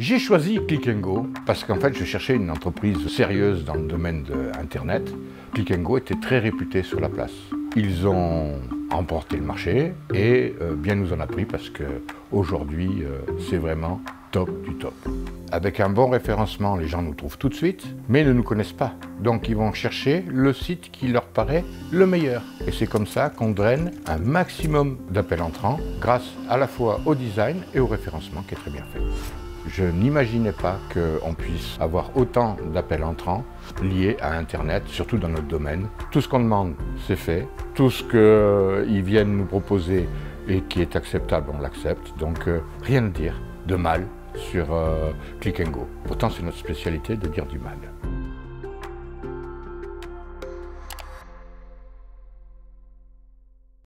J'ai choisi Click & Go parce qu'en fait, je cherchais une entreprise sérieuse dans le domaine de Internet. Click & Go était très réputé sur la place. Ils ont remporté le marché et bien nous en a pris parce qu'aujourd'hui, c'est vraiment top du top. Avec un bon référencement, les gens nous trouvent tout de suite, mais ne nous connaissent pas. Donc ils vont chercher le site qui leur paraît le meilleur. Et c'est comme ça qu'on draine un maximum d'appels entrants grâce à la fois au design et au référencement qui est très bien fait. Je n'imaginais pas qu'on puisse avoir autant d'appels entrants liés à Internet, surtout dans notre domaine. Tout ce qu'on demande, c'est fait. Tout ce qu'ils viennent nous proposer et qui est acceptable, on l'accepte. Donc rien à dire de mal sur Click & Go. Pourtant, c'est notre spécialité de dire du mal.